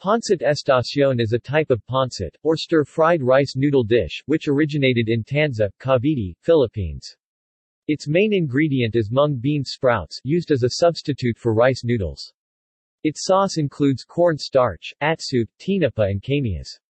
Pancit estacion is a type of pancit, or stir-fried rice noodle dish, which originated in Tanza, Cavite, Philippines. Its main ingredient is mung bean sprouts, used as a substitute for rice noodles. Its sauce includes corn starch, atsu, tinapa and kamias.